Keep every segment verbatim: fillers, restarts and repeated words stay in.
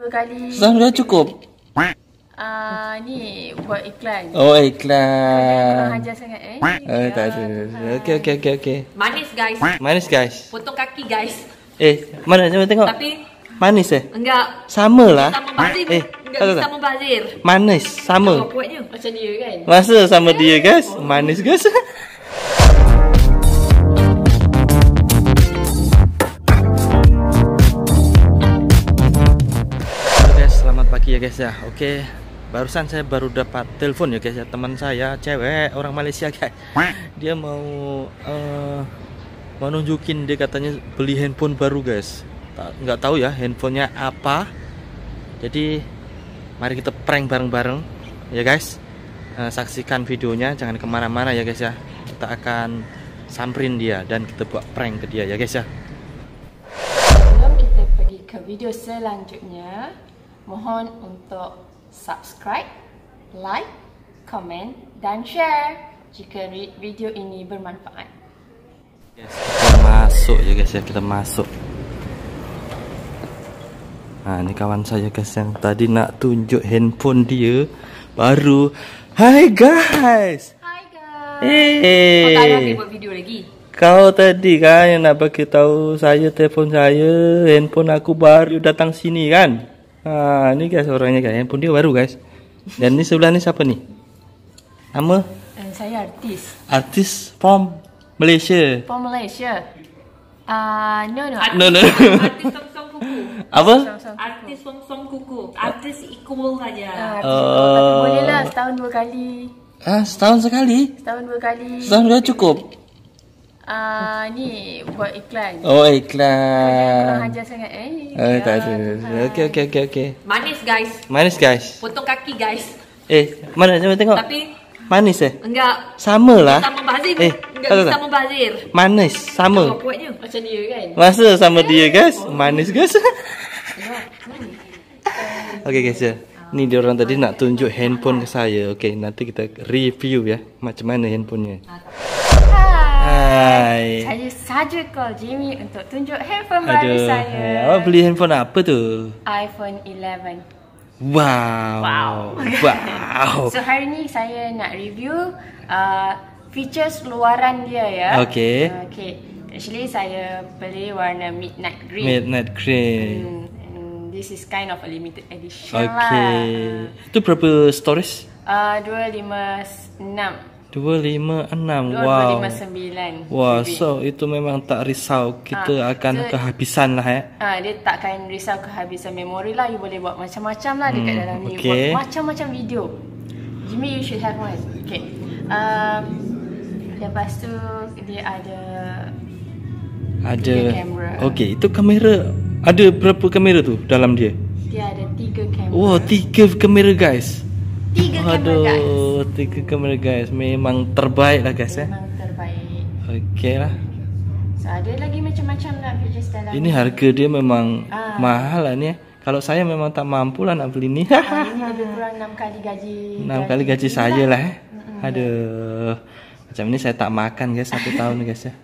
kali. Setahun dah cukup? Uh, ni buat iklan. Oh, iklan. Kurang ajar sangat eh. Oh, tak ada. Okey, okey, okey, okey. Manis guys. Manis guys. Potong kaki guys. Eh, mana cuba tengok. Tapi manis eh? enggak. Sama lah. Sama bazir. Eh, enggak tahu bisa tak? membazir. Manis, sama. Apa buatnya? Macam dia kan. Masa sama dia guys. Manis guys. Selamat pagi ya guys ya. Oke, barusan saya baru dapat telepon ya guys ya, teman saya cewek orang Malaysia guys. Dia mau uh, mau nunjukin, dia katanya beli handphone baru guys. Nggak tahu ya handphonenya apa. Jadi mari kita prank bareng-bareng ya guys. Uh, saksikan videonya, jangan kemana-mana ya guys ya. Kita akan samperin dia dan kita buat prank ke dia ya guys ya. Sebelum kita pergi ke video selanjutnya, mohon untuk subscribe, like, komen dan share jika video ini bermanfaat. Yes, kita masuk ya guys ya, kita masuk. Nah, ini kawan saya guys yang tadi nak tunjuk handphone dia baru. Hai guys. Hai guys. Hey. Kau tak ada habis buat video lagi? Kau tadi kan yang nak bagi tahu saya telefon saya, handphone aku baru datang sini kan. Ha, ni guys orangnya guys, handphone dia baru guys. Dan ni sebelah ni siapa ni? Nama? Uh, saya artis. Artis from Malaysia. From Malaysia. Ah, uh, no no. No no. Artis song-song kuku. Apa? Artis song-song kuku. Artis equal saja. Uh, oh. Tapi boleh lah setahun dua kali. Ah, setahun sekali? Setahun dua kali. Setahun dah cukup? Ah, uh, ni buat iklan. Oh, iklan. Kurang ajar sangat eh. Oh, tak ada. Okey, okey, okey, okey. Manis guys. Manis guys. Potong kaki guys. Eh, mana cuba tengok. Tapi manis eh? enggak. Sama lah. Sama bazir. Eh, enggak tahu bisa tak? membazir. Manis, sama. Apa buatnya? Macam dia kan. Masa sama dia guys. Manis guys. Okey guys ya. Ni dia orang tadi nak tunjuk handphone ke saya. Okey, nanti kita review ya macam mana handphonenya. Hai. Saya saja call Jimmy untuk tunjuk handphone Aduh, baru saya. awak beli handphone apa tu? iPhone eleven. Wow. Wow. Wow. So hari ni saya nak review uh, features luaran dia ya. Okey. Uh, okay. Actually saya beli warna midnight green. Midnight green. Hmm, and this is kind of a limited edition Okey. lah. Itu berapa storage? Uh, dua lima enam. dua lima enam. dua Wow. lima sembilan. Wah, so itu memang tak risau kita Ah, akan so, kehabisan lah ya. Ah, dia takkan risau kehabisan memori lah. You boleh buat macam-macam lah dekat Hmm, dalam ni. okay. Buat macam-macam video. Jimmy, you should have one. Okay. Um, lepas tu dia ada Ada. tiga kamera. Okey, itu kamera. Ada berapa kamera tu dalam dia? Dia ada tiga kamera. Oh, tiga kamera guys. Tiga kamera guys. Aduh, tiga kamera guys. Memang terbaik lah guys ya. Memang terbaik. Okey lah. So ada lagi macam-macam lah features dalam Ini harga dia memang Ah. mahal lah ni. Kalau saya memang tak mampu lah nak beli ni. Ah, ini lebih kurang enam kali gaji. enam kali gaji saya lah eh. Aduh. Macam ni saya tak makan guys satu tahun guys ya.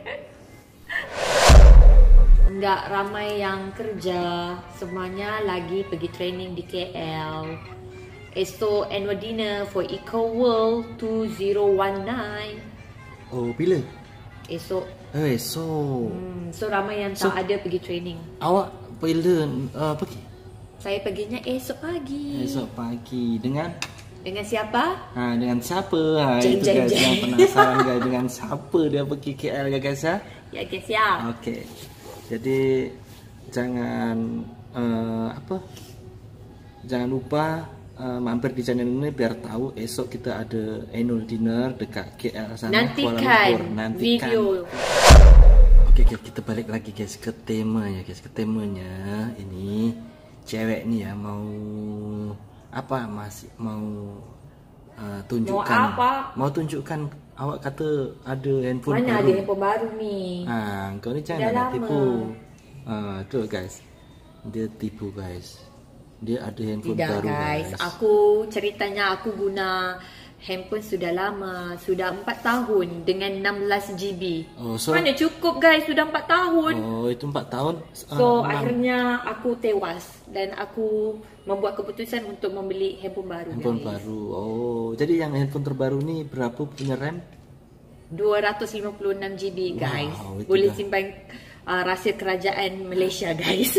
Enggak ramai yang kerja. Semuanya lagi pergi training di K L. Esok annual dinner for Eco World two thousand nineteen. Oh, bila? Esok. Eh, so Hmm, so ramai yang tak So- ada pergi training. awak bila uh, pergi? Saya perginya esok pagi. Esok pagi dengan Dengan siapa? ha dengan siapa? Ha Jeng, itu jeng, guys jeng. yang penasaran guys dengan siapa dia pergi K L guys ya. Ya guys ya. Okey. Jadi jangan uh, apa? Jangan lupa uh, mampir di channel ini biar tahu esok kita ada annual dinner dekat K L sana. Nantikan, Nantikan video. Okey, okay, kita balik lagi guys ke tema ya guys. Ke temanya ini cewek ni ya mau apa masih mau uh, tunjukkan Mau apa? mau tunjukkan awak kata ada handphone Mana baru. ada handphone baru ni? Ha, kau ni jangan Dah nak lama. tipu. Ha, tu guys. Dia tipu guys. Dia ada handphone Tidak baru guys. guys. Aku ceritanya aku guna handphone sudah lama, sudah empat tahun dengan enam belas gigabyte. Oh, so, mana cukup guys, sudah empat tahun. Oh, itu empat tahun. So uh, akhirnya aku tewas dan aku membuat keputusan untuk membeli handphone baru. Handphone guys. baru. Oh, jadi yang handphone terbaru ni berapa punya RAM? dua ratus lima puluh enam gigabyte guys. Wow, Boleh dah. simpan uh, rahsia kerajaan Malaysia guys.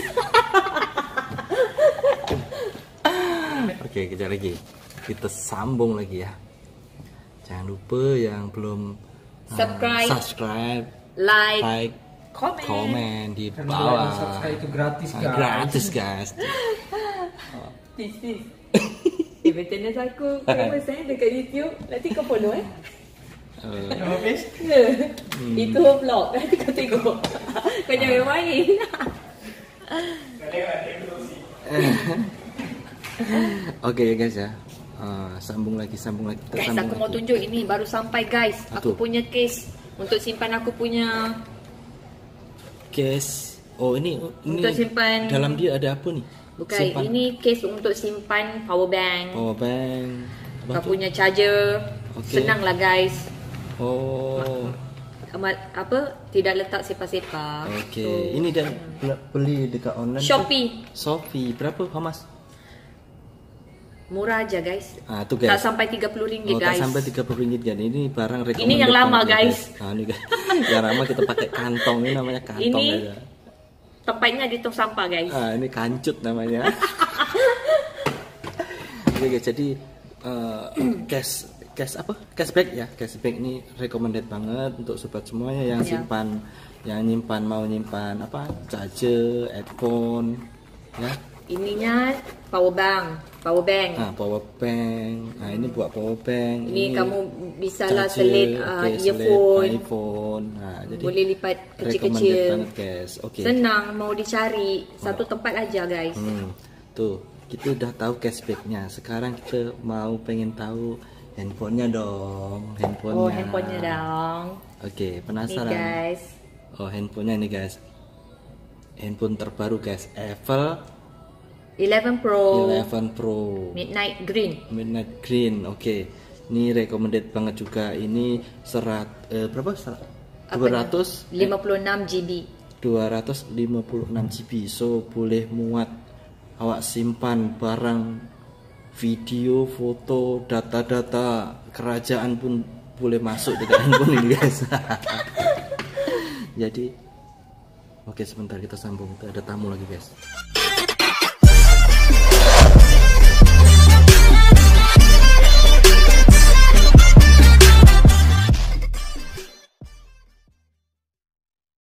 Okey, kejap lagi. Kita sambung lagi ya. Jangan lupa yang belum uh, Subscribe. subscribe, Like, like, comment. komen di Karena bawah. subscribe itu gratis Ah, guys. gratis guys. Please, please. Eh, maintenance aku famous eh dekat YouTube. Nanti kau follow eh. Uh, Habis? Hmm. Itu vlog. Nanti kau tengok. Kau jangan main. Okey guys ya. Uh, sambung lagi, sambung lagi. Kita Guys, sambung aku mau lagi. tunjuk ini baru sampai guys. Aku Apa? punya case untuk simpan aku punya Case. Oh ini, ini Untuk simpan- dalam dia ada apa ni? bukan Simpan ini case untuk simpan power bank. power bank. Apa Kau tu? punya charger. Okey. Senang lah guys. Oh. Amat apa tidak letak sepa-sepa. Okey. So, Ini dah beli dekat online. Shopee. Tu? Shopee. Berapa? How much? Murah aja guys. Ah, tu Tak guys. sampai tiga puluh ringgit Oh, guys. tak sampai tiga puluh ringgit kan. Ini barang recommended. Ini yang lama, banget, guys. Ah, ini guys. Yang lama kita pakai kantong, ini namanya kantong Ini aja. tempatnya di tong sampah guys. Ah, ini kancut namanya. Oke guys, jadi uh, cash cash apa? Cashback ya. Cashback ini recommended banget untuk sobat semuanya yang Ya. simpan, yang nyimpan mau nyimpan apa? Charger, headphone, ya. Ininya power bank, power bank. Nah, power bank. Nah, ini buat power bank. Ini kamu bisa lah charger, selit uh, okay, selit earphone. iPhone. Nah, jadi Boleh lipat recommended kecil-kecil. banget guys. Oke. Senang, mau dicari satu tempat aja guys. Hmm, tuh kita udah tahu cashbacknya. Sekarang kita mau pengen tahu handphonenya dong. Handphonenya. Oh, handphonenya dong. Oke, Nih penasaran? guys. Oh, handphonenya nih guys. Handphone terbaru guys. Apple eleven Pro eleven Pro Midnight Green. Midnight Green. Oke. Ini recommended banget juga. Ini serat eh, berapa? dua ratus lima puluh enam gigabyte. dua ratus lima puluh enam gigabyte. So boleh muat awak simpan barang, video, foto, data-data kerajaan pun boleh masuk dekat handphone ini guys. Jadi oke, sebentar kita sambung, ada tamu lagi guys.